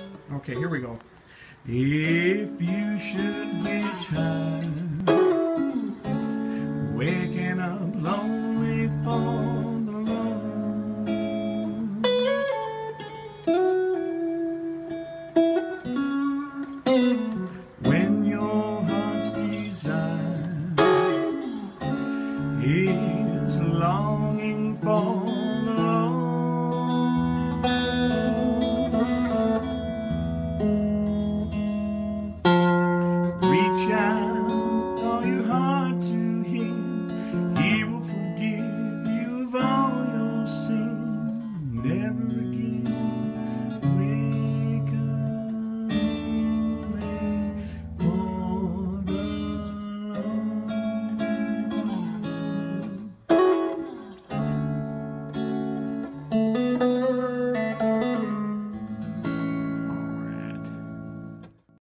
Okay, here we go. If you should get tired waking up lonely for